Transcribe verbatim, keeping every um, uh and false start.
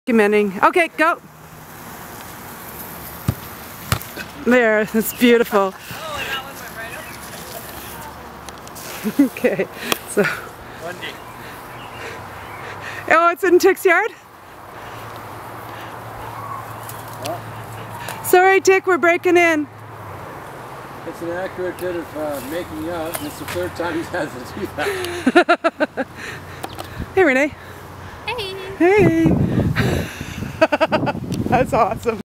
Documenting. Okay, go. There, that's beautiful. Oh, and that one went right up. Okay, so. Wendy. Oh, it's in Tick's yard? Well, sorry, Tick, we're breaking in. it's an accurate bit of uh, making up, and it's the third time he's had to do that. Hey, Renee. Hey! Hey! That's awesome.